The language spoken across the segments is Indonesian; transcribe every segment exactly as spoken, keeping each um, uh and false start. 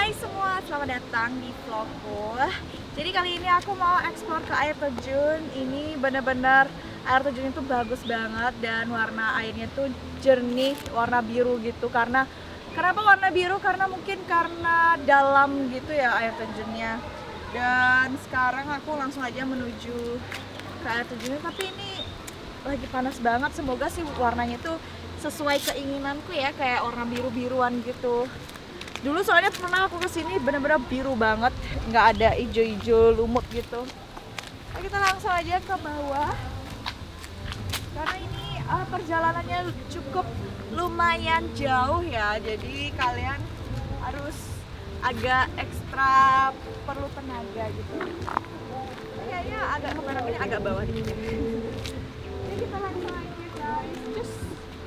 Hai semua, selamat datang di vlogku. Jadi kali ini aku mau explore ke air terjun. Ini bener-bener air terjun itu bagus banget dan warna airnya tuh jernih, warna biru gitu. Karena kenapa warna biru? Karena mungkin karena dalam gitu ya air terjunnya. Dan sekarang aku langsung aja menuju ke air terjunnya. Tapi ini lagi panas banget. Semoga sih warnanya tuh sesuai keinginanku ya, kayak warna biru-biruan gitu. Dulu soalnya pernah aku kesini bener-bener biru banget, nggak ada hijau-hijau lumut gitu. Nah, kita langsung aja ke bawah karena ini uh, perjalanannya cukup lumayan jauh ya, jadi kalian harus agak ekstra perlu tenaga gitu. Kayaknya agak kameranya agak bawah dikit. Jadi kita langsung aja guys. Just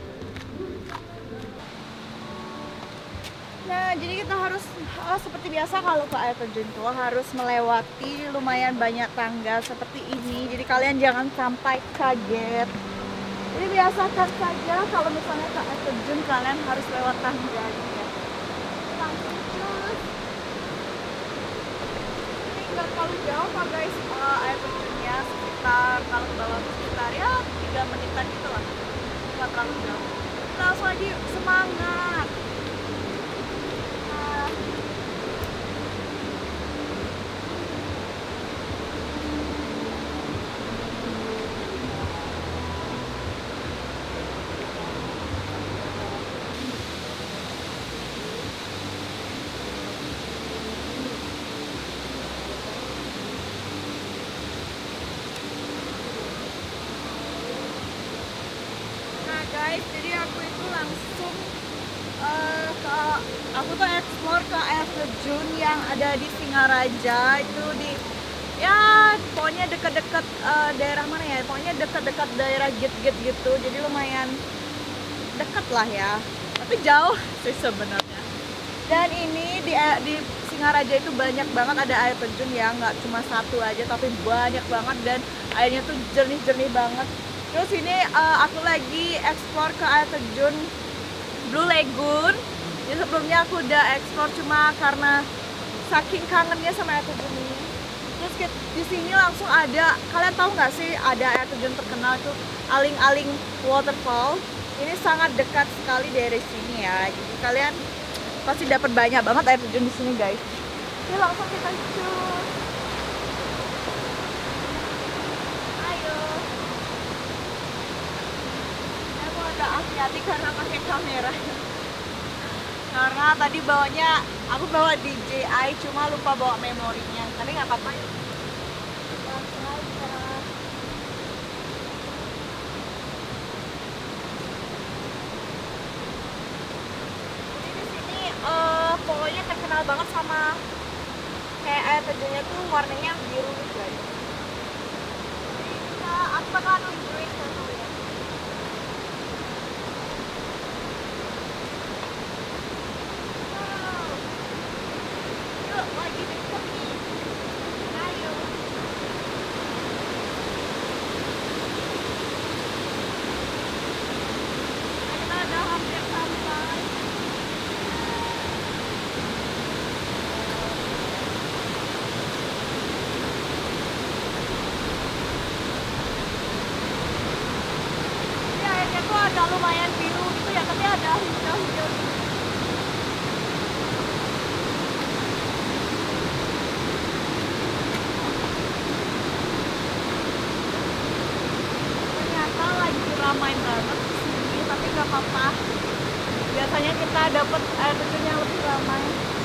Nah, jadi kita harus oh, seperti biasa kalau ke air terjun itu harus melewati lumayan banyak tangga seperti ini. Jadi kalian jangan sampai kaget. Jadi biasakan saja kalau misalnya ke air terjun kalian harus lewat tangga gitu ya. Langsung terus. Ini nggak terlalu jauh kok guys, uh, air terjunnya sekitar kalau ke bawah sekitar ya tiga menitan gitu lah. Nggak terlalu jauh. Kita langsung aja yuk, semangat. Guys, jadi aku itu langsung uh, ke aku tuh explore ke air terjun yang ada di Singaraja itu di ya pokoknya dekat-dekat uh, daerah mana ya, pokoknya dekat-dekat daerah Git-Git gitu, jadi lumayan dekat lah ya, tapi jauh sih sebenarnya. Dan ini di di Singaraja itu banyak banget ada air terjun ya, nggak cuma satu aja tapi banyak banget dan airnya tuh jernih-jernih banget. Terus ini uh, aku lagi explore ke air terjun Blue Lagoon. Jadi sebelumnya aku udah explore cuma karena saking kangennya sama air terjun ini. Terus di sini langsung ada, kalian tahu nggak sih ada air terjun terkenal itu Aling-Aling Waterfall. Ini sangat dekat sekali dari sini ya. Jadi kalian pasti dapat banyak banget air terjun di sini guys. Jadi langsung kita cus. Hati-hati karena pakai kamera karena tadi bawanya aku bawa D J I cuma lupa bawa memorinya, tapi nggak apa-apa ya. Jadi di sini uh, pokoknya terkenal banget sama kayak air terjunnya tuh warnanya biru gitu guys. Jadi kita aku bakalan nunjukin dulu ya. Lagi deket nih, ayo. Nah, kita udah hampir sampai. Ini airnya tuh ada lumayan biru gitu ya, tapi ada hijau-hijau. Ramai banget di sini, tapi nggak apa-apa. Biasanya kita dapat air terjun yang lebih ramai.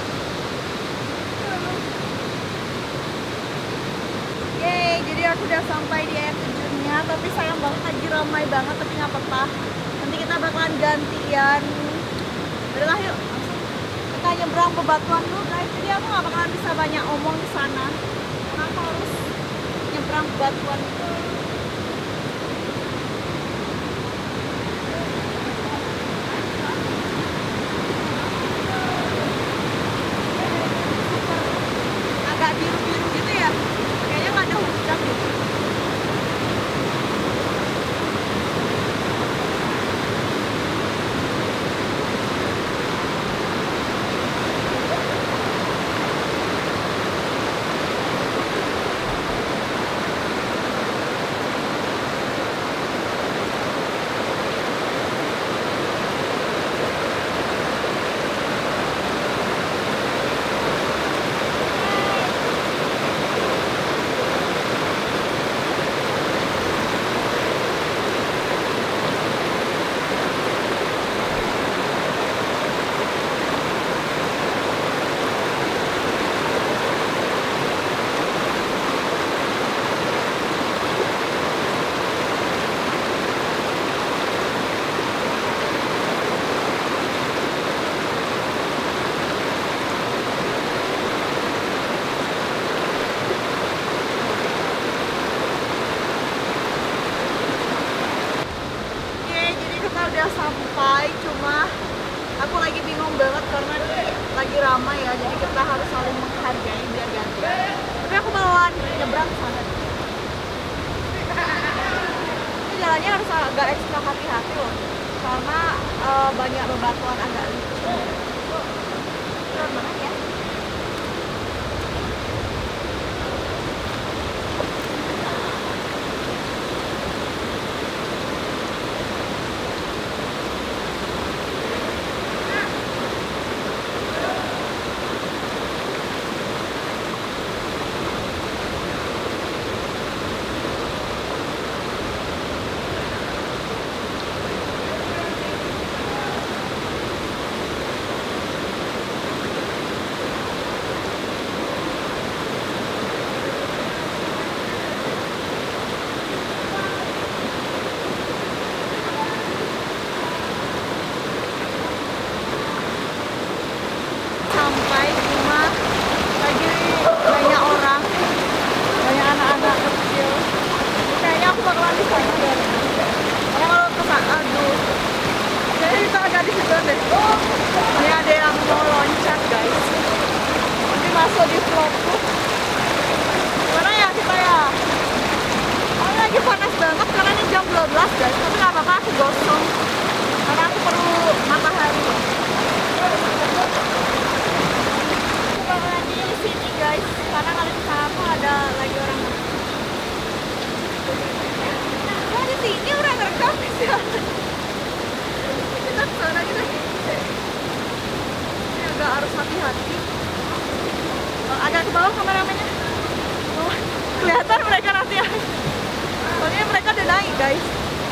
Yeay, jadi aku udah sampai di air terjunnya, tapi sayang banget lagi ramai banget, tapi nggak apa-apa. Nanti kita bakalan gantian. Udahlah yuk, kita nyebrang bebatuan dulu guys. Jadi aku nggak bakalan bisa banyak omong di sana, karena aku harus nyebrang bebatuan itu. Biru-biru gitu ya, kayaknya nggak ada hujan gitu. jadi kita harus saling menghargai biar gantian. Tapi aku bakalan nyebrang ke sana. Ini jalannya harus agak ekstra hati-hati loh, karena uh, banyak bebatuan agak licin. Keren banget ya. Sampai rumah lagi banyak orang, banyak anak-anak kecil. Kayaknya aku bakalan di sana deh. Karena kalau ke sana, aduh, kayaknya kita agak di situ deh. Ini ada yang mau loncat guys. Nanti masuk di vlogku. Mana ya kita ya? Oh, lagi panas banget karena ini jam dua belas guys. Tapi nggak apa-apa, aku gosong. Karena aku perlu matahari. Lagi di sini guys, karena kali di sana tuh ada lagi orang. Wah, di sini orang rekam sih. Kita ke sana gitu. Ini agak harus hati-hati. Agak ke bawah kameramennya. Oh, kelihatan mereka nanti ya. Soalnya mereka udah naik guys.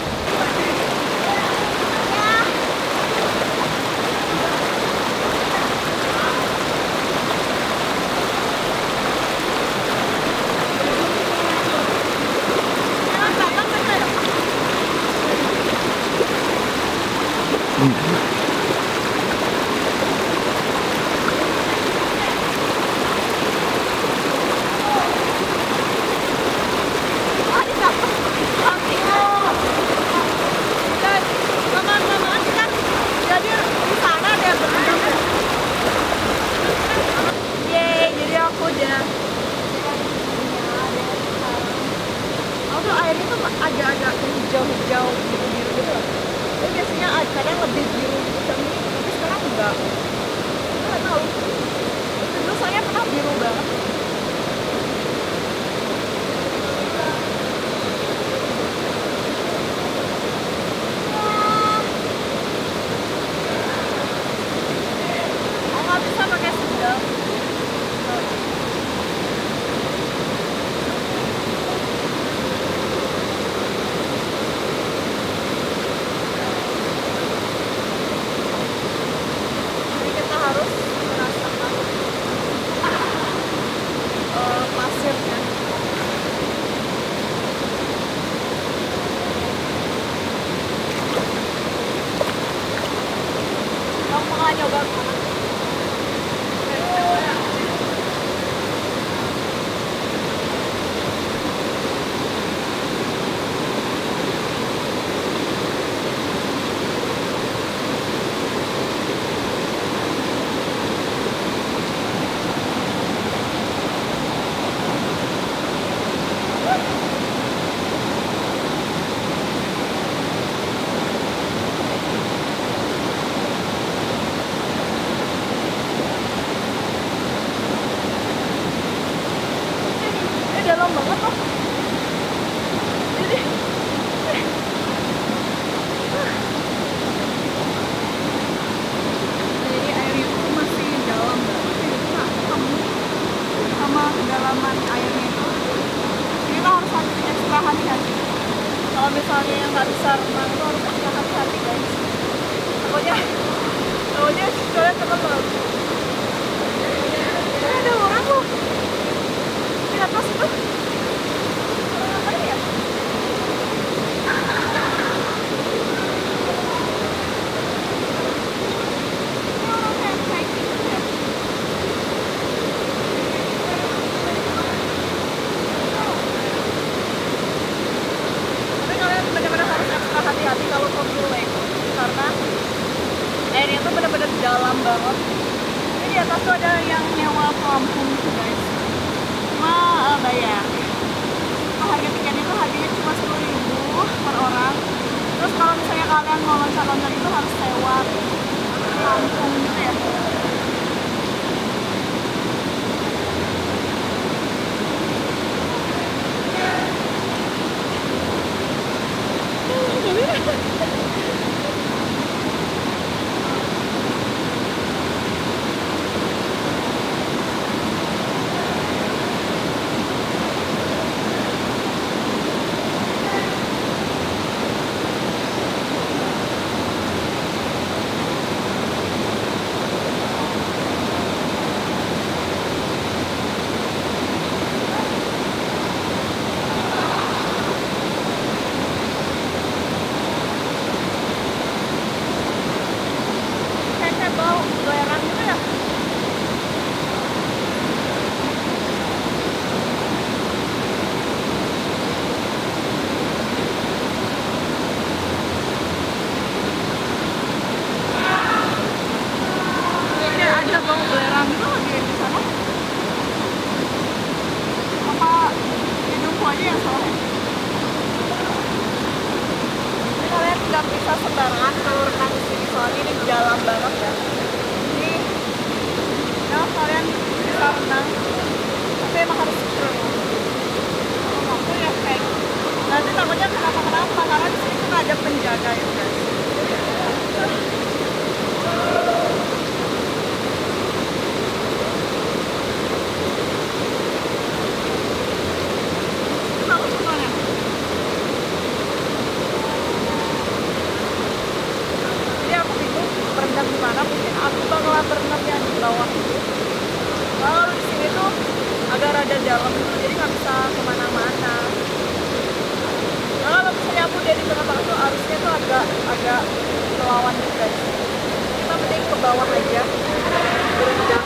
Airnya tuh agak-agak hijau-hijau biru-biru gitu loh. Tapi biasanya kadang lebih biru gitu, tapi sekarang enggak. Nggak tahu. Dulu soalnya pernah biru banget. Oh, nggak bisa pakai sendal. Nyoba dalam banget loh. Jadi jadi air itu masih dalam banget, jadi nggak ketemu sama kedalaman airnya itu. Jadi kita harus ekstra hati-hati. Kalau misalnya yang nggak bisa renang itu harus ekstra hati-hati guys. Pokoknya pokoknya kalian teman-teman. Ada orang loh di atas itu. Orang ngapain ya? Orang kayak hiking ya. Tapi kalian benar-benar harus ekstra hati-hati kalau mau lake, karena airnya tuh benar-benar dalam banget. Surabaya. Nah, harga tiket itu harganya cuma sepuluh ribu per orang. Terus kalau misalnya kalian mau loncat-loncat itu harus sewa kampung gitu ya. Nggak bisa sembarangan kalau renang di sini, soalnya ini dalam banget ya. Jadi ya kalian bisa renang, tapi emang harus secure. Kalau mampu ya kayak nanti takutnya kenapa-kenapa, karena di sini kan ada penjaga ya guys. Gimana mungkin aku bakalan berenang yang di bawah itu. Kalau di sini tuh agak rada dalam gitu, jadi nggak bisa kemana-mana. Nah, kalau misalnya aku dari tengah-tengah tuh arusnya tuh agak agak melawan gitu guys. Kita mending ke bawah aja berenang.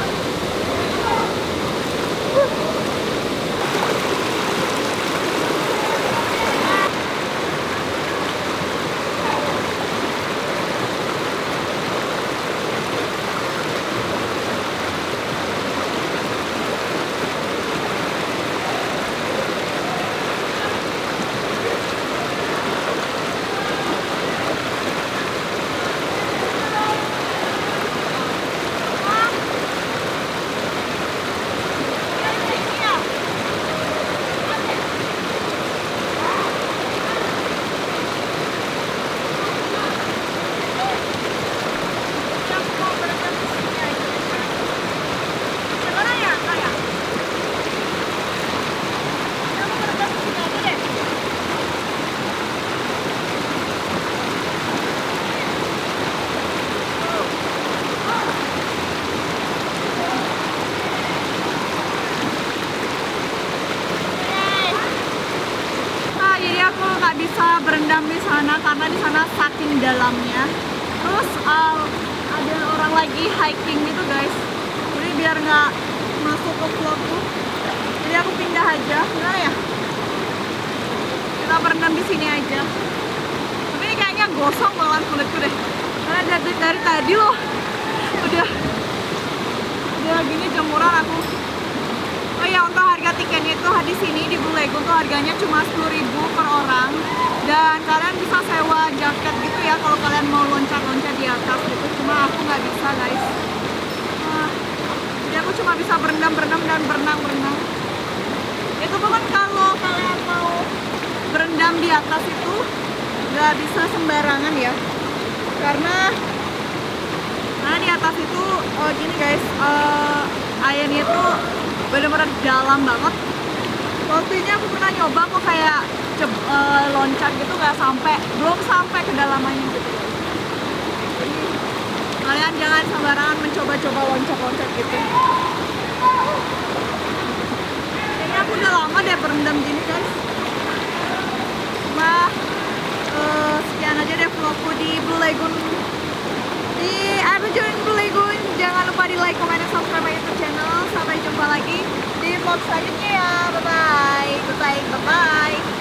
Bisa berendam di sana karena di sana saking dalamnya. Terus uh, ada orang lagi hiking gitu guys, jadi biar nggak masuk ke vlogku, jadi aku pindah aja. Gimana ya, kita berendam di sini aja. Tapi ini kayaknya gosong banget kulitku deh, karena dari, dari tadi loh udah udah gini jemuran aku. Oh ya, untuk harga tiketnya itu di sini di Blue Lagoon tuh harganya cuma sepuluh ribu per orang, dan kalian bisa sewa jaket gitu ya kalau kalian mau loncat-loncat di atas gitu. Cuma aku nggak bisa guys. Nah, jadi aku cuma bisa berendam-berendam dan berenang-berenang. Itu pun kan kalau kalian mau berendam di atas itu nggak bisa sembarangan ya, karena karena di atas itu oh gini guys, uh, airnya itu bener-bener dalam banget. Waktu ini aku pernah nyoba kok kayak ceb, uh, loncat gitu, nggak sampai, belum sampai kedalamannya gitu. Jadi kalian jangan sembarangan mencoba-coba loncat-loncat gitu. Kayaknya aku udah lama deh berendam gini guys. Cuma uh, sekian aja deh vlogku di Blue Lagoon, di air terjun Blue Lagoon. Jangan lupa di like, comment, dan subscribe my YouTube channel. Sampai jumpa lagi di vlog selanjutnya ya. Bye bye. Bye bye. Bye bye.